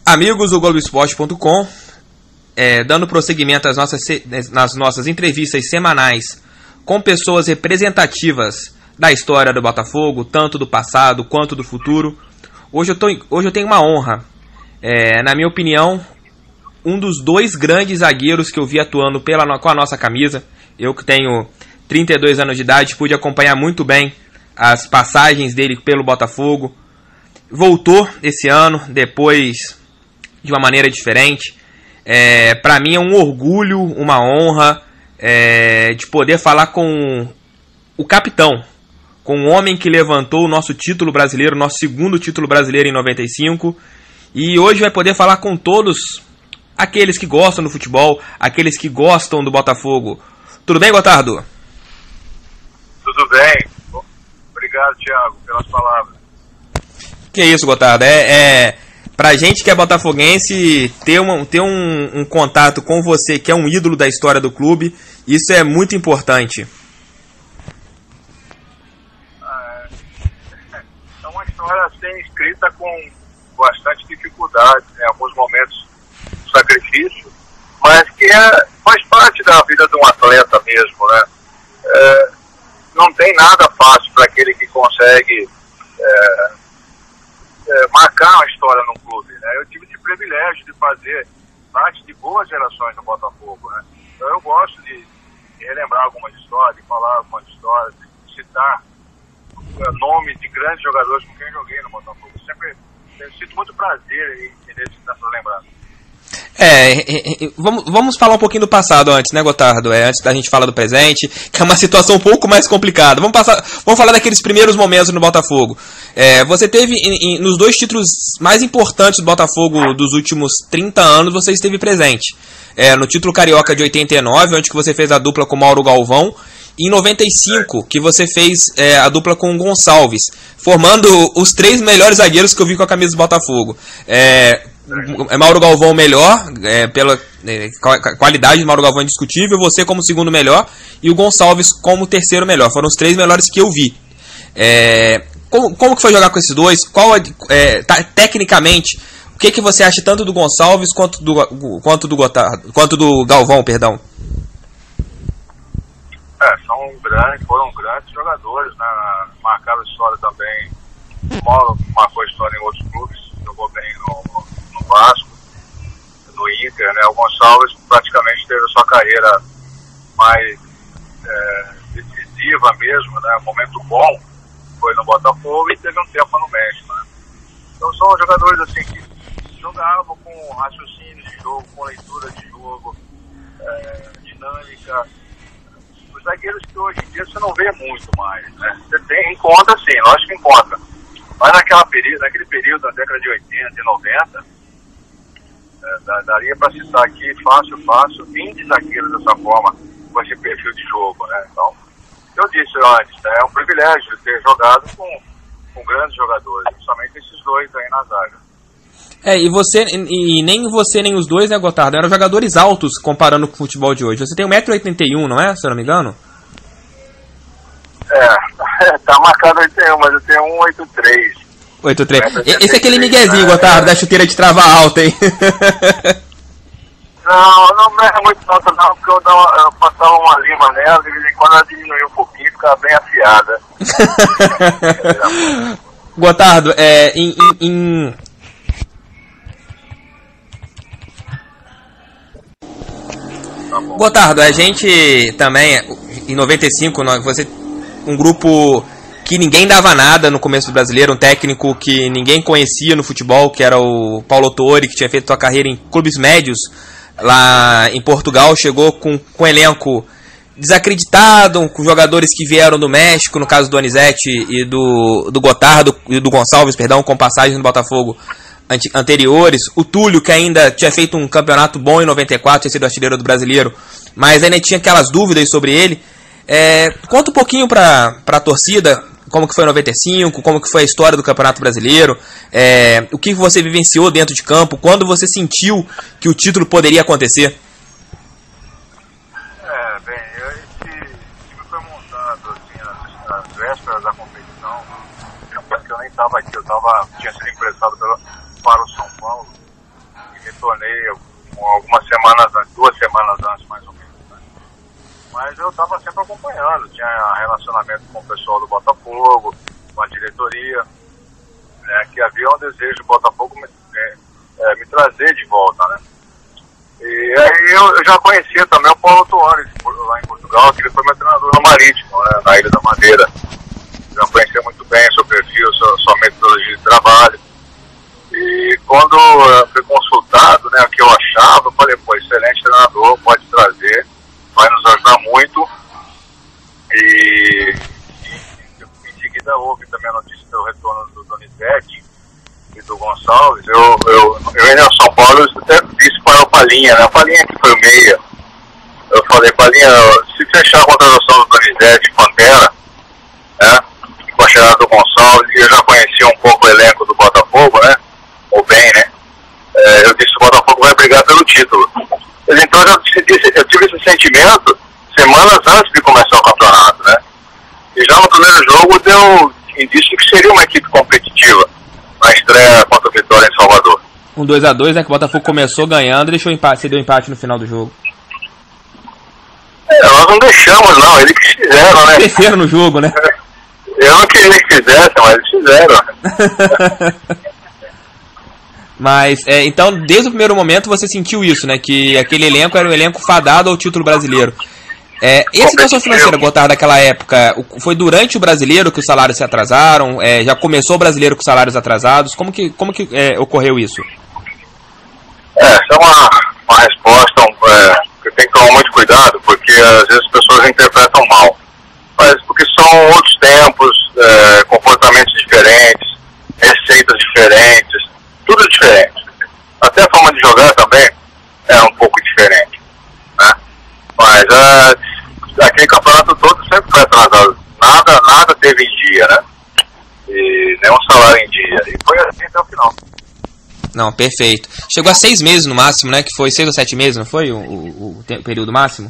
Amigos do Globoesporte.com, dando prosseguimento nas nossas entrevistas semanais com pessoas representativas da história do Botafogo, tanto do passado quanto do futuro. Hoje eu tenho uma honra, na minha opinião, um dos dois grandes zagueiros que eu vi atuando com a nossa camisa. Eu que tenho 32 anos de idade, pude acompanhar muito bem as passagens dele pelo Botafogo. Voltou esse ano, depois de uma maneira diferente. Para mim é um orgulho, uma honra de poder falar com o capitão, com o homem que levantou o nosso título brasileiro, nosso segundo título brasileiro em 95. E hoje vai poder falar com todos aqueles que gostam do futebol, aqueles que gostam do Botafogo. Tudo bem, Gotardo? Tudo bem. Obrigado, Thiago, pelas palavras. Que isso, Gotardo. Pra gente que é botafoguense, ter um contato com você, que é um ídolo da história do clube, isso é muito importante. É uma história assim, escrita com bastante dificuldade, em alguns momentos sacrifício, mas que faz parte da vida de um atleta mesmo, né? Não tem nada fácil para aquele que consegue marcar uma história num clube, né? Eu tive o privilégio de fazer parte de boas gerações no Botafogo, né? Então eu gosto de relembrar algumas histórias, de falar algumas histórias, de citar nomes de grandes jogadores com quem eu joguei no Botafogo. Eu sinto muito prazer nessa lembrança. Vamos falar um pouquinho do passado antes, né, Gotardo? Antes da gente falar do presente, que é uma situação um pouco mais complicada. Vamos falar daqueles primeiros momentos no Botafogo. Você teve, nos dois títulos mais importantes do Botafogo dos últimos 30 anos, você esteve presente. No título carioca de 89, onde que você fez a dupla com Mauro Galvão, e em 95, que você fez a dupla com o Gonçalves, formando os três melhores zagueiros que eu vi com a camisa do Botafogo. Mauro Galvão melhor, pela qualidade de Mauro Galvão indiscutível, você como segundo melhor e o Gonçalves como terceiro melhor. Foram os três melhores que eu vi. Como que foi jogar com esses dois? Tecnicamente, o que você acha tanto do Gonçalves quanto do Galvão, perdão? Foram grandes jogadores, né? Marcaram história também. O Mauro marcou história em outros clubes, jogou bem no Vasco, no Inter, né? O Gonçalves praticamente teve a sua carreira mais decisiva mesmo, né? Um momento bom foi no Botafogo e teve um tempo no México, né? Então são jogadores assim que jogavam com raciocínio de jogo, com leitura de jogo, dinâmica. Os zagueiros que hoje em dia você não vê muito mais, né? Você encontra sim, lógico que encontra. Mas naquele período, da década de 80 e 90, daria para citar aqui fácil 20 zagueiros dessa forma, com esse perfil de jogo, né? Então, eu disse antes, né? É um privilégio ter jogado com grandes jogadores, principalmente esses dois aí na zaga. E nem você nem os dois, né, Gotardo? Eram jogadores altos comparando com o futebol de hoje. Você tem 1,81 m, não é? Se eu não me engano? Tá marcado 81, mas eu tenho 1,83. 83. Esse é aquele miguezinho, Gotardo, da chuteira de trava alta, hein? Não é muito alta não, porque eu passava uma lima nela, de vez em quando ela diminuía um pouquinho, ficava bem afiada. Gotardo, Gotardo, a gente também, em 95, você, um grupo que ninguém dava nada no começo do Brasileiro, um técnico que ninguém conhecia no futebol, que era o Paulo Autuori, que tinha feito sua carreira em clubes médios lá em Portugal, chegou com um elenco desacreditado, com jogadores que vieram do México, no caso do Donizete e do Gotardo, e do Gonçalves, perdão, com passagens no Botafogo anteriores. O Túlio, que ainda tinha feito um campeonato bom em 94, tinha sido artilheiro do Brasileiro, mas ainda tinha aquelas dúvidas sobre ele. Conta um pouquinho para a torcida como que foi em 95, como que foi a história do Campeonato Brasileiro, o que você vivenciou dentro de campo, quando você sentiu que o título poderia acontecer. Esse time foi montado assim, nas vésperas da competição, que eu nem estava aqui, tinha sido emprestado para o São Paulo, retornei algumas semanas antes, 2 semanas antes mais ou menos, né? Mas eu estava sempre acompanhando, tinha relacionamento com o pessoal do Botafogo, com a diretoria, né, que havia um desejo do Botafogo me trazer de volta, né? E aí eu já conhecia também o Paulo Tuori, lá em Portugal, que ele foi meu treinador no Marítimo, né, na Ilha da Madeira. Já conhecia muito bem o seu perfil, sua metodologia de trabalho. E quando fui consultado, né, o que eu achava, eu falei, pô, excelente treinador, pode trazer, vai nos ajudar muito. E em seguida houve também a notícia do retorno do Donizete e do Gonçalves. Eu indo ao São Paulo, eu até disse para o Palinha, né, o Palinha que foi o meia. Eu falei, Palinha, se fechar a contratação do Donizete e Pantera, né, com a chegada do Gonçalves, e eu já conhecia um pouco o elenco do Botafogo, né, ou bem, né, eu disse que o Botafogo vai brigar pelo título. Mas então eu tive esse sentimento semanas antes de começar o campeonato, né, e já no primeiro jogo deu indício que seria uma equipe competitiva na estreia contra o Vitória em Salvador. Um 2-2, né, que o Botafogo começou ganhando e deixou empate, você deu empate no final do jogo. Nós não deixamos não, eles que fizeram, né. Terceiro no jogo, né. Eu não queria que fizessem, mas eles fizeram. Mas, então, desde o primeiro momento você sentiu isso, né? Que aquele elenco era um elenco fadado ao título brasileiro. E a situação financeira, Gotardo, daquela época, foi durante o brasileiro que os salários se atrasaram? Já começou o brasileiro com salários atrasados? Como que ocorreu isso? Essa é uma resposta que tem que tomar muito cuidado, porque às vezes as pessoas interpretam mal. Mas porque são outros tempos, comportamentos diferentes, receitas diferentes, tudo diferente. Até a forma de jogar também é um pouco diferente, né? Mas aquele campeonato todo sempre foi atrasado. Nada teve em dia, né? E nenhum salário em dia. E foi assim até o final. Não, perfeito. Chegou a 6 meses no máximo, né? Que foi 6 ou 7 meses, não foi o período máximo?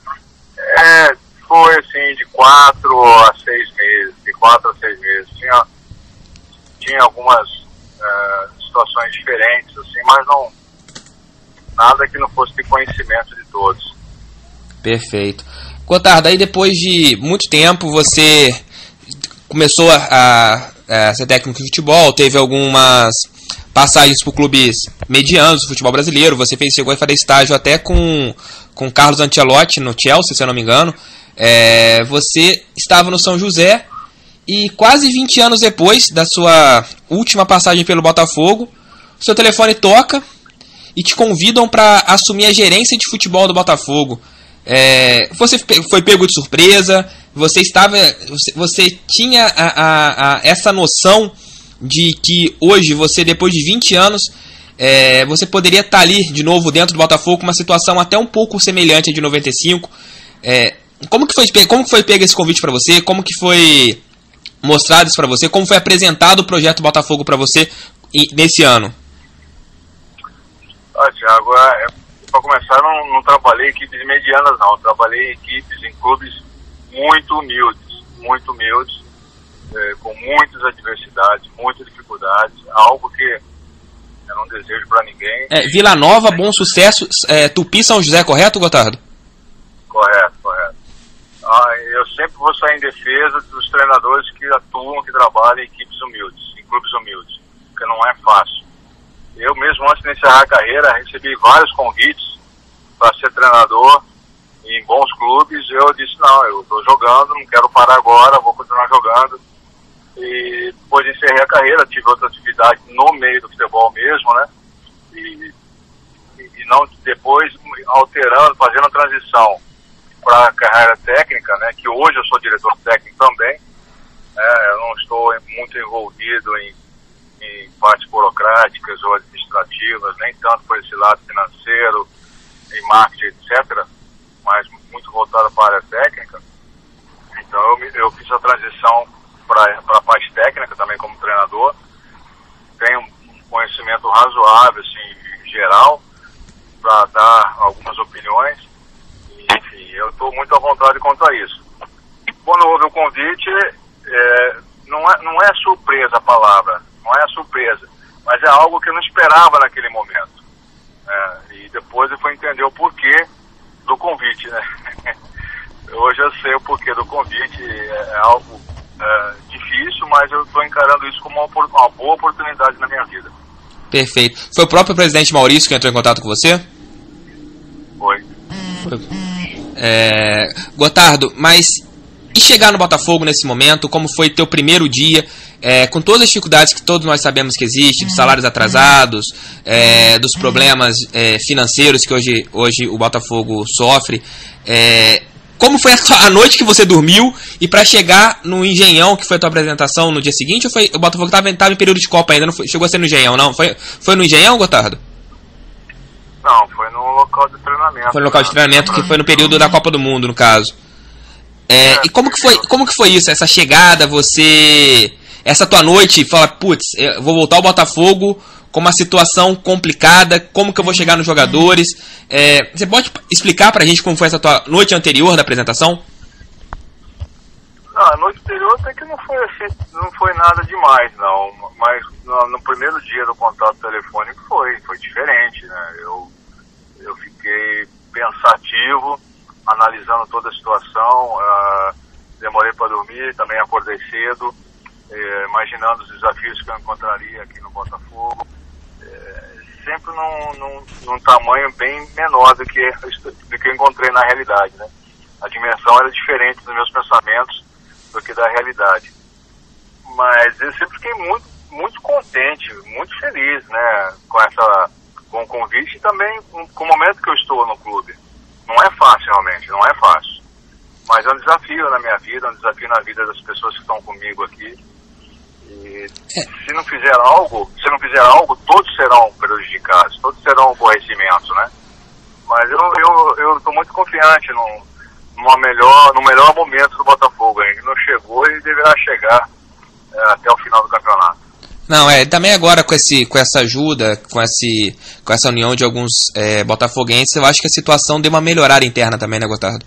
Foi assim, de 4 a 6 meses. De 4 a 6 meses. Tinha algumas situações diferentes, assim, mas não, nada que não fosse de conhecimento de todos. Perfeito. Gotardo, aí depois de muito tempo você começou a ser técnico de futebol, teve algumas passagens por clubes medianos do futebol brasileiro, você chegou a fazer estágio até com Carlos Ancelotti no Chelsea, se eu não me engano. Você estava no São José e quase 20 anos depois da sua última passagem pelo Botafogo, o seu telefone toca e te convidam para assumir a gerência de futebol do Botafogo. Você foi pego de surpresa? Você tinha essa noção de que hoje, você depois de 20 anos, você poderia estar ali de novo dentro do Botafogo com uma situação até um pouco semelhante à de 95? Como que foi pego esse convite para você? Como que foi mostrado isso para você? Como foi apresentado o projeto Botafogo para você nesse ano? Thiago, para começar, não trabalhei em equipes medianas, não. Eu trabalhei em equipes, em clubes muito humildes, com muitas adversidades, muitas dificuldades, algo que eu não desejo para ninguém. Vila Nova, Bom Sucesso, Tupi, São José, correto, Gotardo? Correto. Eu sempre vou sair em defesa dos treinadores que atuam, que trabalham em equipes humildes, em clubes humildes, porque não é fácil. Eu mesmo, antes de encerrar a carreira, recebi vários convites para ser treinador em bons clubes. Eu disse, não, eu estou jogando, não quero parar agora, vou continuar jogando. E depois encerrei a carreira, tive outra atividade no meio do futebol mesmo, né? E não depois alterando, fazendo a transição para a carreira técnica, né? Que hoje eu sou diretor técnico também. Eu não estou muito envolvido em partes burocráticas ou administrativas, nem tanto por esse lado financeiro, em marketing, etc., mas muito voltado para a área técnica. Então eu fiz a transição para a parte técnica também como treinador. Tenho um conhecimento razoável, assim, geral, para dar algumas opiniões. Enfim, eu estou muito à vontade quanto a isso. Quando houve o convite, não é surpresa a palavra, não é surpresa, mas é algo que eu não esperava naquele momento. E depois eu fui entender o porquê do convite, né? Hoje eu sei o porquê do convite, é algo difícil, mas eu estou encarando isso como uma boa oportunidade na minha vida. Perfeito. Foi o próprio presidente Maurício que entrou em contato com você? Foi. Gotardo, mas e chegar no Botafogo nesse momento? Como foi teu primeiro dia? Com todas as dificuldades que todos nós sabemos que existem, dos salários atrasados, dos problemas financeiros que hoje o Botafogo sofre. Como foi a noite que você dormiu e para chegar no Engenhão, que foi a tua apresentação no dia seguinte? Ou foi o Botafogo estava em período de Copa ainda? Não chegou a ser no Engenhão, não? Foi no Engenhão, Gotardo? Não, foi no local de treinamento. Foi no local de treinamento, que foi no período da Copa do Mundo, no caso. E como que foi isso? Essa chegada, essa tua noite, fala, putz, eu vou voltar ao Botafogo com uma situação complicada, como que eu vou chegar nos jogadores? Você pode explicar pra gente como foi essa tua noite anterior da apresentação? Não, a noite anterior até que não foi nada demais, não. Mas no primeiro dia do contato telefônico foi diferente, né? Eu fiquei pensativo, analisando toda a situação, demorei para dormir, também acordei cedo, imaginando os desafios que eu encontraria aqui no Botafogo, sempre num tamanho bem menor do que eu encontrei na realidade, né? A dimensão era diferente dos meus pensamentos do que da realidade. Mas eu sempre fiquei muito, muito contente, muito feliz, né, com o convite e também com o momento que eu estou no clube. Não é fácil, realmente, não é fácil. Mas é um desafio na minha vida, é um desafio na vida das pessoas que estão comigo aqui. E se não fizer algo, todos serão prejudicados, todos serão aborrecimentos, né? Mas eu estou muito confiante no melhor momento do Botafogo. Ainda não chegou e deverá chegar até o final do campeonato. Não, também agora com essa ajuda, com essa união de alguns botafoguenses, eu acho que a situação deu uma melhorada interna também, né, Gotardo?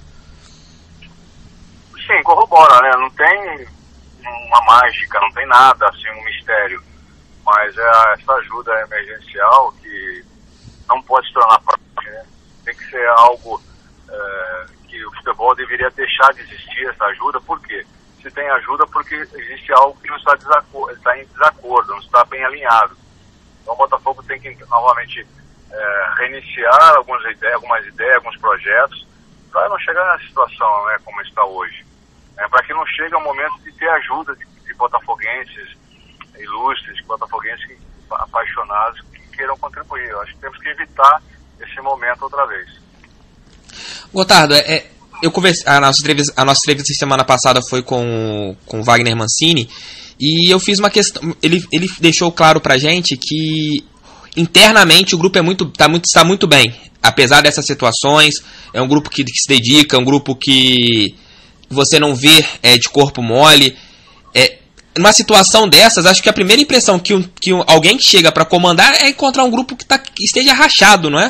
Sim, corrobora, né? Não tem uma mágica, não tem nada, assim, um mistério. Mas essa ajuda emergencial que não pode se tornar prática, né? Tem que ser algo que o futebol deveria deixar de existir, essa ajuda. Por quê? Se tem ajuda, porque existe algo que não está em desacordo, não está bem alinhado. Então o Botafogo tem que novamente reiniciar algumas ideias, alguns projetos, para não chegar na situação, né, como está hoje. Para que não chegue ao momento de ter ajuda de botafoguenses ilustres, botafoguenses apaixonados que queiram contribuir. Eu acho que temos que evitar esse momento outra vez. Gotardo, a nossa entrevista semana passada foi com Wagner Mancini, e eu fiz uma questão, ele deixou claro pra gente que internamente o grupo está muito bem, apesar dessas situações. É um grupo que se dedica, é um grupo que você não vê de corpo mole. Numa situação dessas, acho que a primeira impressão que alguém que chega para comandar é encontrar um grupo que esteja rachado, não é?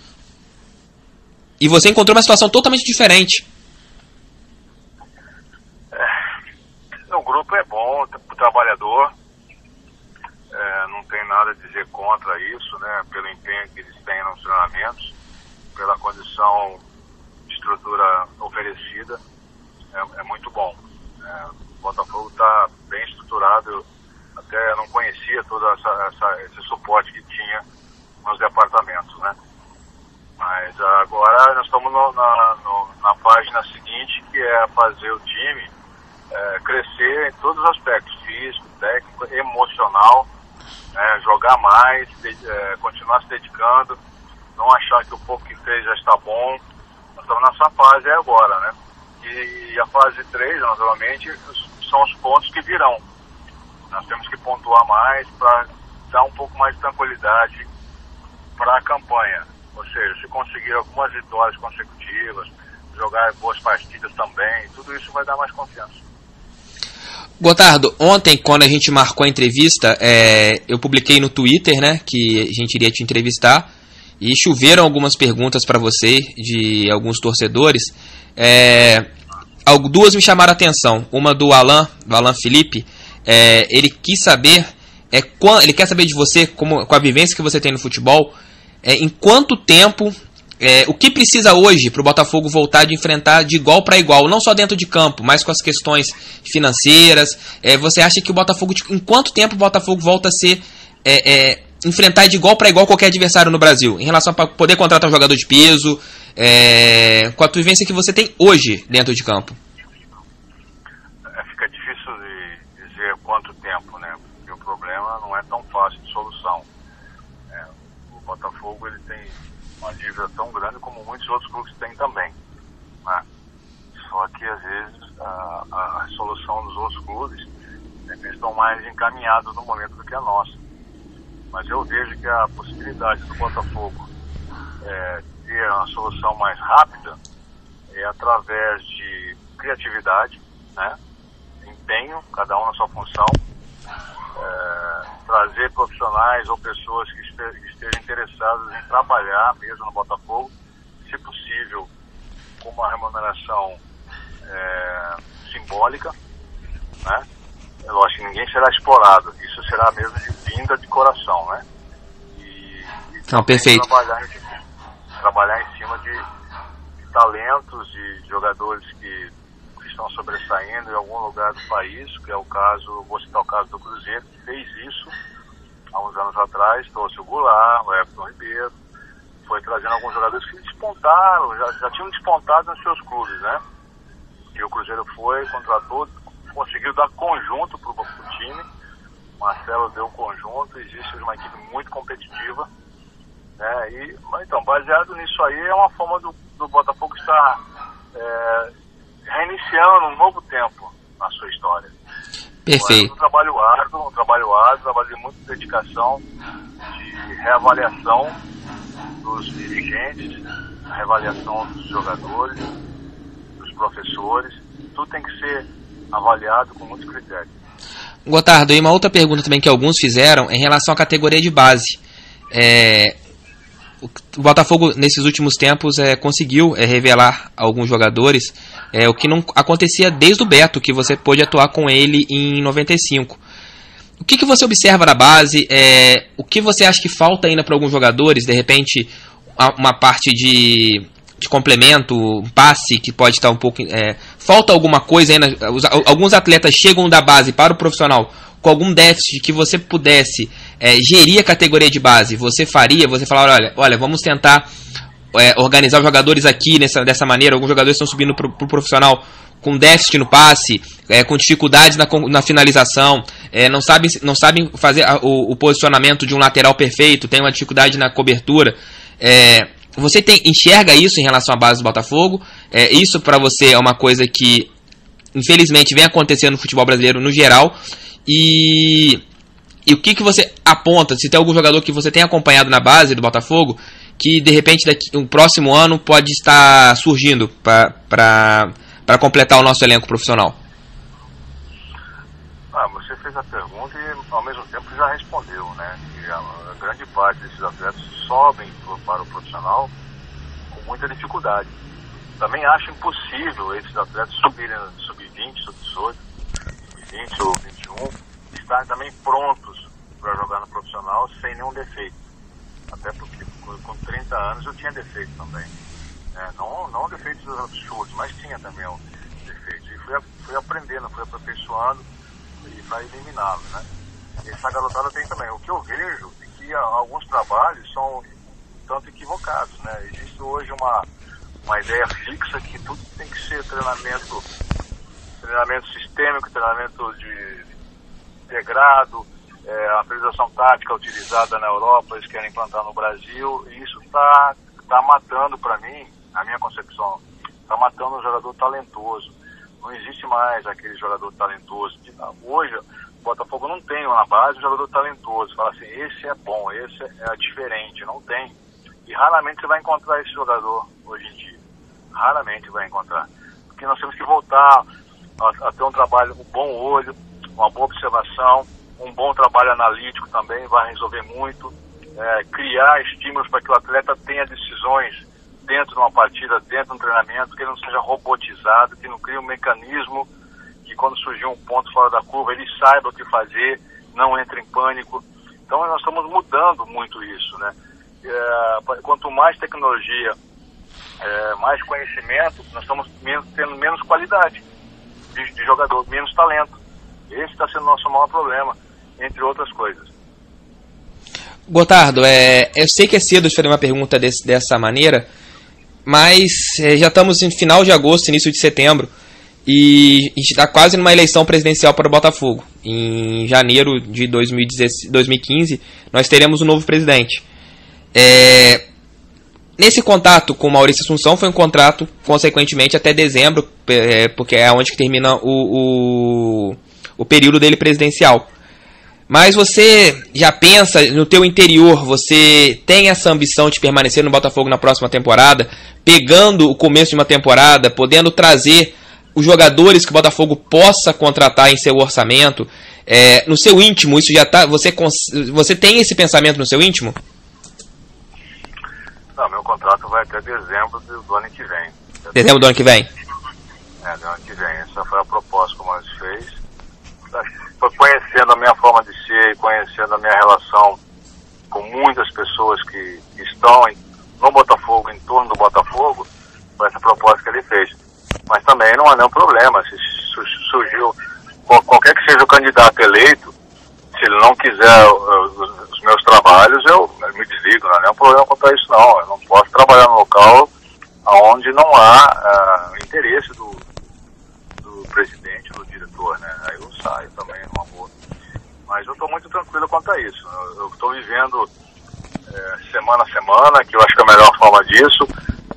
E você encontrou uma situação totalmente diferente. O grupo é bom, o trabalhador, não tem nada a dizer contra isso, né? Pelo empenho que eles têm nos treinamentos, pela condição de estrutura oferecida, é muito bom. O Botafogo está bem estruturado, eu até não conhecia todo esse suporte que tinha nos departamentos, né? Mas agora nós estamos na página seguinte, que é fazer o time crescer em todos os aspectos, físico, técnico, emocional, jogar mais, continuar se dedicando, não achar que o pouco que fez já está bom. Nós estamos nessa fase agora, né? E a fase 3, naturalmente, são os pontos que virão. Nós temos que pontuar mais para dar um pouco mais de tranquilidade para a campanha. Ou seja, se conseguir algumas vitórias consecutivas, jogar boas partidas também, tudo isso vai dar mais confiança. Gotardo, ontem, quando a gente marcou a entrevista, eu publiquei no Twitter, né, que a gente iria te entrevistar, e choveram algumas perguntas para você de alguns torcedores. Duas me chamaram a atenção. Uma do Alan Felipe. Ele quis saber, ele quer saber de você, com a vivência que você tem no futebol, em quanto tempo, o que precisa hoje para o Botafogo voltar de enfrentar de igual para igual, não só dentro de campo, mas com as questões financeiras. Você acha que o Botafogo, em quanto tempo o Botafogo volta a ser enfrentar de igual para igual qualquer adversário no Brasil, em relação a poder contratar um jogador de peso, com a vivência que você tem hoje dentro de campo? Fica difícil de dizer quanto tempo, né? Porque o problema não é tão fácil de solução. O Botafogo ele tem uma dívida tão grande como muitos outros clubes têm também, né? Só que às vezes a solução dos outros clubes eles estão mais encaminhados no momento do que a nossa. Mas eu vejo que a possibilidade do Botafogo ter uma solução mais rápida é através de criatividade, né? Empenho, cada um na sua função, trazer profissionais ou pessoas que estejam interessadas em trabalhar mesmo no Botafogo, se possível com uma remuneração simbólica, né? É lógico que ninguém será explorado, isso será mesmo de vinda de coração, né? E perfeito. Trabalhar em cima de talentos e jogadores que estão sobressaindo em algum lugar do país, que é o caso, vou citar o caso do Cruzeiro, que fez isso há uns anos atrás, trouxe o Goulart, o Everton Ribeiro, foi trazendo alguns jogadores que despontaram, já tinham despontado nos seus clubes, né? E o Cruzeiro foi, contratou, conseguiu dar conjunto para o time, Marcelo deu conjunto, existe uma equipe muito competitiva, né? Então, baseado nisso aí, é uma forma do Botafogo estar reiniciando um novo tempo na sua história. Perfeito. Um trabalho árduo, um trabalho de muita dedicação, de reavaliação dos dirigentes, reavaliação dos jogadores, dos professores, tudo tem que ser avaliado com muito critério. Gotardo, e uma outra pergunta também que alguns fizeram em relação à categoria de base. O Botafogo, nesses últimos tempos, conseguiu revelar alguns jogadores, o que não acontecia desde o Beto, que você pôde atuar com ele em 95. O que você observa na base? O que você acha que falta ainda para alguns jogadores? De repente, uma parte de complemento, um passe que pode estar um pouco... falta alguma coisa ainda? Alguns atletas chegam da base para o profissional com algum déficit que você pudesse gerir a categoria de base. Você faria? Você falaria, olha, vamos tentar organizar os jogadores aqui dessa maneira. Alguns jogadores estão subindo para o profissional com déficit no passe, com dificuldades na finalização, não sabem fazer o posicionamento de um lateral perfeito, tem uma dificuldade na cobertura. Você enxerga isso em relação à base do Botafogo? Isso para você é uma coisa que, infelizmente, vem acontecendo no futebol brasileiro no geral. E o que você aponta? Se tem algum jogador que você tem acompanhado na base do Botafogo, que de repente no próximo ano pode estar surgindo para completar o nosso elenco profissional? Você fez a pergunta e ao mesmo tempo já respondeu, né? Que a grande parte desses atletas sobem para o profissional com muita dificuldade. Também acho impossível esses atletas subirem sub-20, sub-18, sub-20 ou 21, estarem também prontos para jogar no profissional sem nenhum defeito. Até porque com 30 anos eu tinha defeito também. Não defeitos absurdos, mas tinha também um defeito. E fui aprendendo, fui aperfeiçoando e vai eliminá-lo, né? E essa garotada tem também. O que eu vejo é que alguns trabalhos são tanto equivocados, né? Existe hoje uma ideia fixa que tudo tem que ser treinamento sistêmico, treinamento de integrado, a atualização tática utilizada na Europa, eles querem implantar no Brasil, e isso está matando, para mim, a minha concepção, está matando um jogador talentoso. Não existe mais aquele jogador talentoso. Hoje, o Botafogo não tem na base um jogador talentoso. Fala assim, esse é bom, esse é diferente. Não tem. E raramente você vai encontrar esse jogador hoje em dia. Raramente vai encontrar. Porque nós temos que voltar a ter um trabalho, um bom olho, uma boa observação, um bom trabalho analítico também vai resolver muito. Criar estímulos para que o atleta tenha decisões dentro de uma partida, dentro de um treinamento, que ele não seja robotizado, que não crie um mecanismo que quando surgir um ponto fora da curva, ele saiba o que fazer, não entre em pânico. Então nós estamos mudando muito isso, né? quanto mais tecnologia, mais conhecimento, nós estamos tendo menos qualidade de jogador, menos talento. Esse está sendo o nosso maior problema, entre outras coisas. Gotardo, eu sei que é cedo de fazer uma pergunta dessa maneira, mas já estamos em final de agosto, início de setembro, e a gente está quase numa eleição presidencial para o Botafogo. Em janeiro de 2015, nós teremos um novo presidente. Nesse contato com o Maurício Assunção, foi um contrato, consequentemente, até dezembro, porque é onde que termina o período dele presidencial. Mas você já pensa no teu interior, você tem essa ambição de permanecer no Botafogo na próxima temporada, pegando o começo de uma temporada, podendo trazer os jogadores que o Botafogo possa contratar em seu orçamento? No seu íntimo, isso já tá. Você tem esse pensamento no seu íntimo? Não, meu contrato vai até dezembro do ano que vem. Dezembro do ano que vem? Do ano que vem. Essa foi a proposta que o Maurício fez. Foi conhecendo a minha forma de ser e conhecendo a minha relação com muitas pessoas que estão no Botafogo, em torno do Botafogo, foi essa proposta que ele fez. Mas também não há nenhum problema. Se surgiu qualquer que seja o candidato eleito, se ele não quiser os meus trabalhos, eu me desligo. Não há nenhum problema quanto a isso, não. Eu não posso trabalhar no local onde não há interesse do presidente, do diretor, né? Aí eu saio também numa boa. Mas eu estou muito tranquilo quanto a isso. Eu estou vivendo semana a semana, que eu acho que é a melhor forma disso.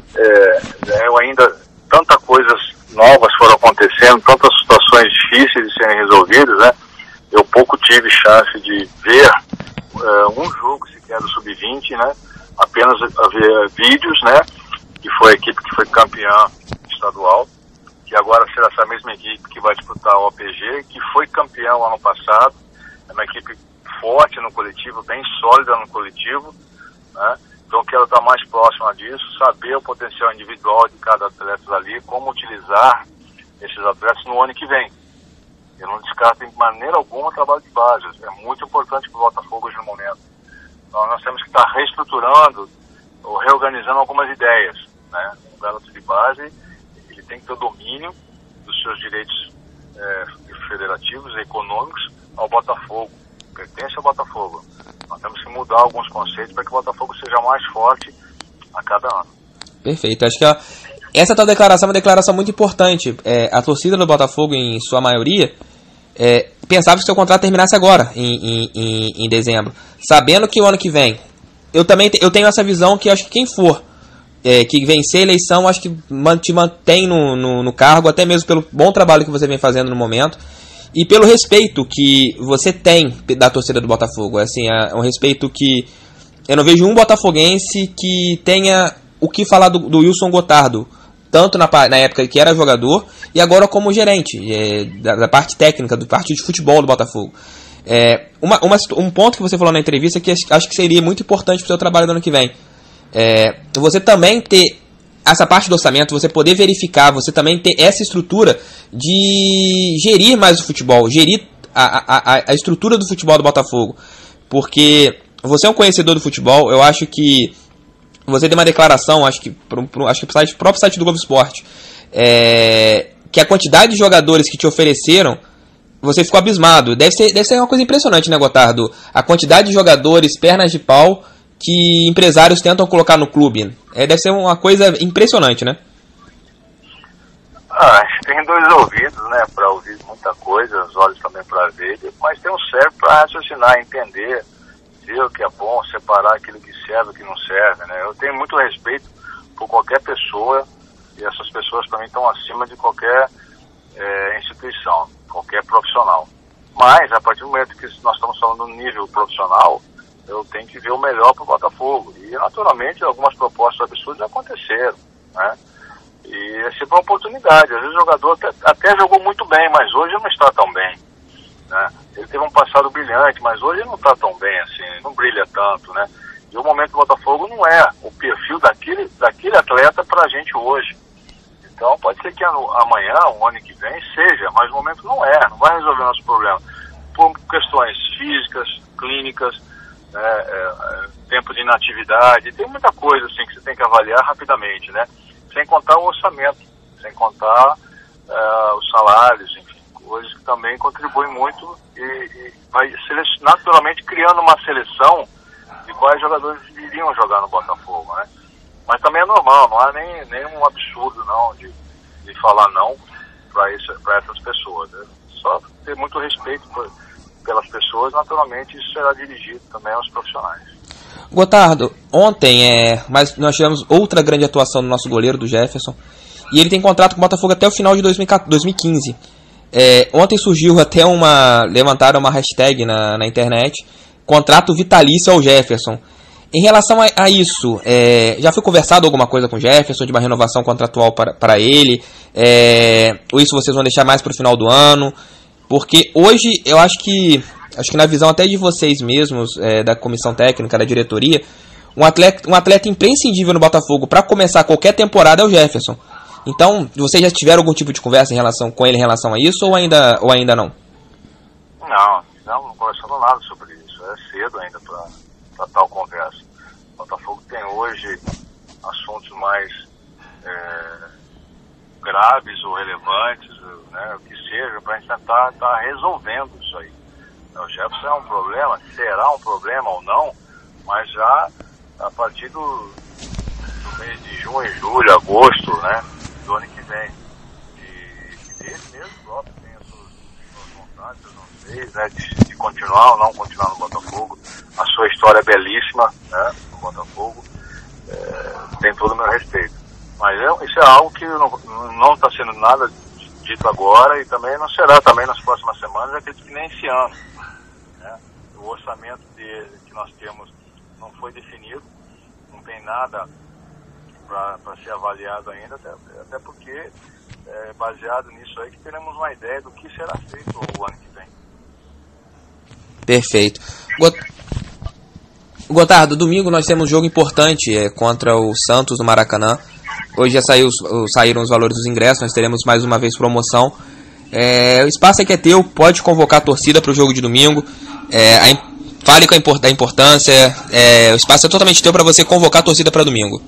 Eu ainda, tantas coisas novas foram acontecendo, tantas situações difíceis de serem resolvidas, né? Eu pouco tive chance de ver um jogo sequer do Sub-20, né? Apenas ver vídeos, né? Que foi a equipe que foi campeã estadual, que agora será essa mesma equipe que vai disputar o OPG, que foi campeão ano passado. É uma equipe forte no coletivo, bem sólida no coletivo, né? Então quero estar mais próxima disso, saber o potencial individual de cada atleta ali, como utilizar esses atletas no ano que vem. Eu não descarto de maneira alguma o trabalho de base. É muito importante para o Botafogo hoje no momento. Então, nós temos que estar reestruturando ou reorganizando algumas ideias, né? O garoto de base, ele tem que ter o domínio dos seus direitos federativos e econômicos ao Botafogo. Pertence ao Botafogo. Nós temos que mudar alguns conceitos para que o Botafogo seja mais forte a cada ano. Perfeito. Acho que essa tua declaração é uma declaração muito importante. A torcida do Botafogo, em sua maioria, pensava que o seu contrato terminasse agora, em dezembro. Sabendo que o ano que vem... Eu tenho essa visão que acho que quem for que vencer a eleição, acho que te mantém no cargo, até mesmo pelo bom trabalho que você vem fazendo no momento. E pelo respeito que você tem da torcida do Botafogo. Assim, é um respeito que eu não vejo um botafoguense que tenha o que falar do Wilson Gotardo, tanto na época que era jogador e agora como gerente da parte técnica, do parte de futebol do Botafogo. Um ponto que você falou na entrevista que acho que seria muito importante para o seu trabalho do ano que vem. Você também ter essa parte do orçamento, você poder verificar, você também ter essa estrutura de gerir mais o futebol, gerir a estrutura do futebol do Botafogo. Porque você é um conhecedor do futebol, eu acho que você deu uma declaração, acho que pro próprio site do Globo Esporte, que a quantidade de jogadores que te ofereceram, você ficou abismado. Deve ser uma coisa impressionante, né, Gotardo? A quantidade de jogadores, pernas de pau, que empresários tentam colocar no clube. Deve ser uma coisa impressionante, né? A gente tem dois ouvidos, né, para ouvir muita coisa, os olhos também para ver, mas tem um cérebro para raciocinar, entender, ver o que é bom, separar aquilo que serve e o que não serve, né? Eu tenho muito respeito por qualquer pessoa, e essas pessoas para mim estão acima de qualquer instituição, qualquer profissional. Mas, a partir do momento que nós estamos falando no nível profissional, eu tenho que ver o melhor para o Botafogo. E, naturalmente, algumas propostas absurdas aconteceram, né? E é sempre uma oportunidade. Às vezes o jogador até jogou muito bem, mas hoje não está tão bem, né? Ele teve um passado brilhante, mas hoje não está tão bem assim, não brilha tanto, né? E o momento do Botafogo não é o perfil daquele atleta para a gente hoje. Então pode ser que amanhã, o ano que vem, seja, mas o momento não vai resolver nosso problema. Por questões físicas, clínicas, tempo de de inatividade, tem muita coisa assim que você tem que avaliar rapidamente, né? Sem contar o orçamento, sem contar os salários, enfim, coisas que também contribuem muito e vai naturalmente criando uma seleção de quais jogadores iriam jogar no Botafogo, né? Mas também é normal, não há nenhum absurdo não de falar não para essas pessoas, né? Só ter muito respeito pelas pessoas, naturalmente isso será dirigido também aos profissionais. Gotardo, ontem mas nós tivemos outra grande atuação do nosso goleiro, do Jefferson, e ele tem contrato com o Botafogo até o final de 2015. Ontem surgiu até levantaram uma hashtag na internet, contrato vitalício ao Jefferson. Em relação a isso, já foi conversado alguma coisa com o Jefferson, de uma renovação contratual para ele? Ou isso vocês vão deixar mais para o final do ano? Porque hoje, eu acho que na visão até de vocês mesmos, da comissão técnica, da diretoria, um atleta imprescindível no Botafogo para começar qualquer temporada é o Jefferson. Então, vocês já tiveram algum tipo de conversa com ele em relação a isso, ou ainda não? Não conversamos nada sobre isso. É cedo ainda para tal conversa. O Botafogo tem hoje assuntos mais graves ou relevantes, né, o que seja, para a gente tentar estar resolvendo isso aí. O Jefferson é um problema, será um problema ou não, mas já a partir do mês de junho, julho, agosto, né, do ano que vem. E ele mesmo próprio tem as suas vontades, eu não sei, né, de continuar ou não continuar no Botafogo. A sua história é belíssima, né, no Botafogo, tem todo o meu respeito. Mas isso é algo que não está sendo nada dito agora e também não será também nas próximas semanas, acredito que nem esse ano. Né? O orçamento que nós temos não foi definido, não tem nada para ser avaliado ainda, até porque baseado nisso aí que teremos uma ideia do que será feito o ano que vem. Perfeito. Gotardo, domingo nós temos um jogo importante contra o Santos no Maracanã. Hoje já saíram os valores dos ingressos, nós teremos mais uma vez promoção. O espaço aqui é teu, pode convocar a torcida para o jogo de domingo. Fale da importância, o espaço é totalmente teu para você convocar a torcida para domingo.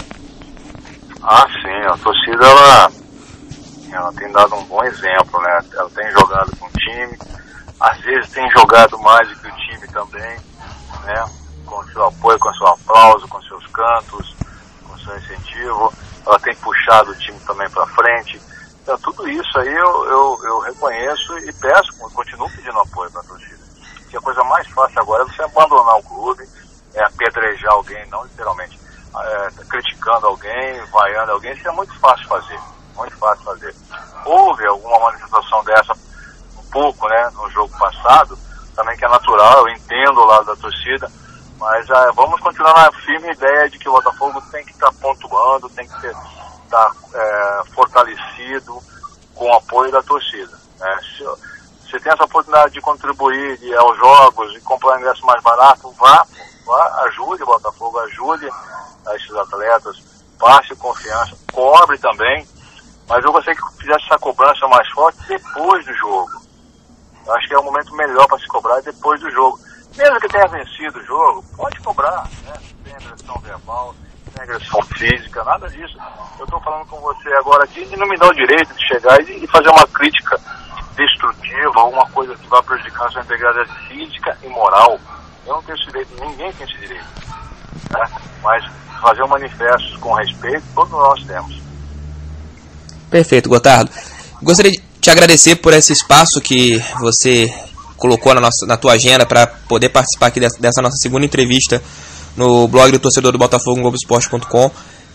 Sim, a torcida ela tem dado um bom exemplo, né? Ela tem jogado com o time, às vezes tem jogado mais do que o time também, né? Com o seu apoio, com o seu aplauso, com seus cantos, com o seu incentivo. Ela tem puxado o time também para frente. Então, tudo isso aí eu reconheço e continuo pedindo apoio para a torcida. Porque a coisa mais fácil agora é você abandonar o clube, apedrejar alguém, não literalmente, criticando alguém, vaiando alguém. Isso é muito fácil fazer, muito fácil fazer. Houve alguma manifestação dessa um pouco, né, no jogo passado, também que é natural, eu entendo o lado da torcida, mas vamos continuar na firme ideia de que o Botafogo tem que estar pontuando, tem que estar fortalecido com o apoio da torcida. Né? Se você tem essa oportunidade de contribuir aos jogos e comprar ingresso mais barato, vá, ajude o Botafogo, ajude esses atletas, passe confiança, cobre também, mas eu gostaria que fizesse essa cobrança mais forte depois do jogo. Eu acho que é o momento melhor para se cobrar depois do jogo. Mesmo que tenha vencido o jogo, pode cobrar, né? Tem agressão verbal, tem agressão física, nada disso. Eu estou falando com você agora aqui e não me dá o direito de chegar e fazer uma crítica destrutiva, alguma coisa que vai prejudicar a sua integridade física e moral. Eu não tenho esse direito, ninguém tem esse direito. Né? Mas fazer um manifesto com respeito, todos nós temos. Perfeito, Gotardo. Gostaria de te agradecer por esse espaço que você colocou na tua agenda para poder participar aqui dessa nossa segunda entrevista no blog do torcedor do Botafogo, Globoesporte.com.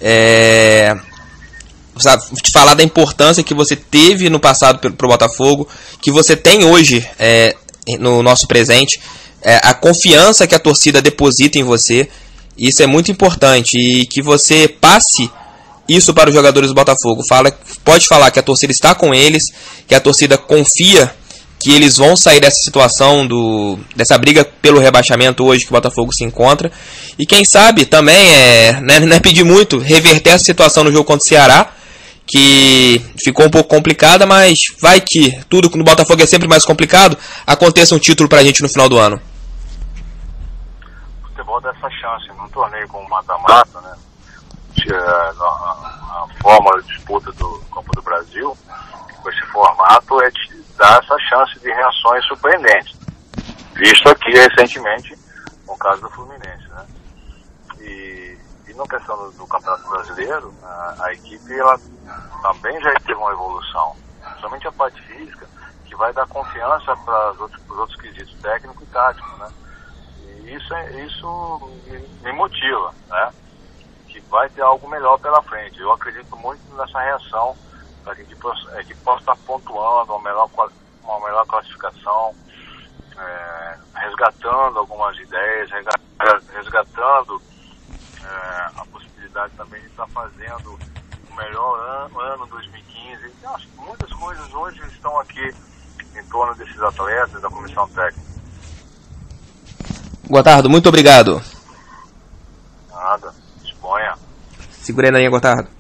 Te falar da importância que você teve no passado para o Botafogo, que você tem hoje no nosso presente, a confiança que a torcida deposita em você. Isso é muito importante e que você passe isso para os jogadores do Botafogo. Pode falar que a torcida está com eles, que a torcida confia que eles vão sair dessa situação, dessa briga pelo rebaixamento hoje que o Botafogo se encontra. E quem sabe também, não é pedir muito, reverter essa situação no jogo contra o Ceará, que ficou um pouco complicada, mas vai que tudo no Botafogo é sempre mais complicado, aconteça um título pra gente no final do ano. O futebol futebol dá essa chance. Num torneio como mata-mata, né? A fórmula de disputa do Copa do Brasil, com esse formato, dá essa chance de reações surpreendentes. Visto aqui recentemente no caso do Fluminense, né? E na questão do Campeonato Brasileiro, a equipe ela também já teve uma evolução. Somente a parte física, que vai dar confiança para os outros quesitos técnico e tático, né? E isso me motiva, né? Que vai ter algo melhor pela frente. Eu acredito muito nessa reação para que a equipe possa estar pontuando uma melhor classificação, resgatando algumas ideias, resgatando a possibilidade também de estar fazendo o melhor ano 2015. Eu acho que muitas coisas hoje estão aqui em torno desses atletas, da comissão técnica. Gotardo, muito obrigado. Nada, disponha. Segura aí na linha, Gotardo.